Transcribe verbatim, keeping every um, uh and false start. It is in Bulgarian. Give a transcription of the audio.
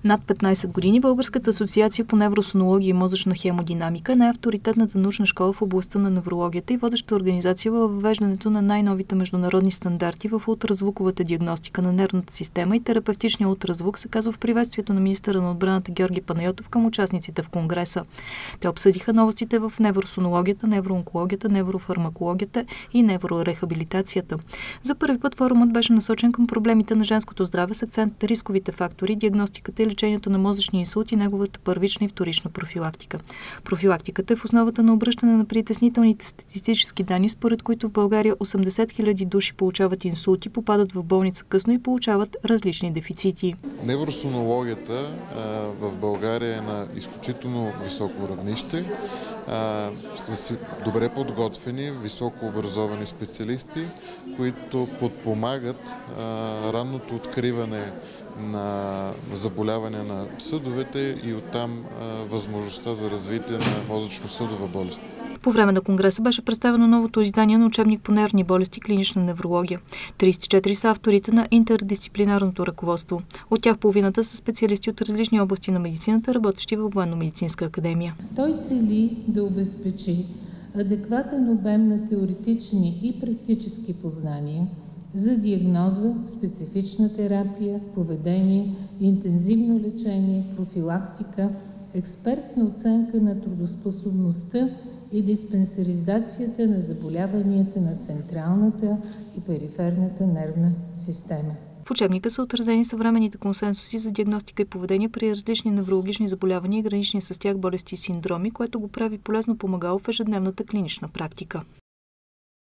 Над петнайсет години Българската асоциация по невросонология и мозъчна хемодинамика е най-авторитетната научна школа в областта на неврологията и водеща организация във въвеждането на най-новите международни стандарти в ултразвуковата диагностика на нервната система и терапевтичния ултразвук, се казва в приветствието на министъра на отбраната Георги Панайотов към участниците в Конгреса. Те обсъдиха новостите в невросонологията, невроонкологията, неврофармакологията и неврорехабилитацията. За първи път форумът беше насочен към проблемите на женското здраве с акцент рисковите фактори, диагностиката и лечението на мозъчния инсулт и неговата първична и вторична профилактика. Профилактиката е в основата на обръщане на притеснителните статистически данни, според които в България осемдесет хиляди души получават инсулти, попадат в болница късно и получават различни дефицити. Невросонологията а, в България е на изключително високо равнище. А, са добре подготвени, високо образовани специалисти, които подпомагат а, ранното откриване на заболяване на съдовете и оттам а, възможността за развитие на мозъчно-съдова болест. По време на Конгреса беше представено новото издание на учебник по нервни болести и клинична неврология. трийсет и четири са авторите на интердисциплинарното ръководство. От тях половината са специалисти от различни области на медицината, работещи във Военно-медицинска академия. Той цели да обезпечи адекватен обем на теоретични и практически познания за диагноза, специфична терапия, поведение, интензивно лечение, профилактика, експертна оценка на трудоспособността и диспансеризацията на заболяванията на централната и периферната нервна система. В учебника са отразени съвременните консенсуси за диагностика и поведение при различни неврологични заболявания и гранични с тях болести и синдроми, което го прави полезно помагало в ежедневната клинична практика.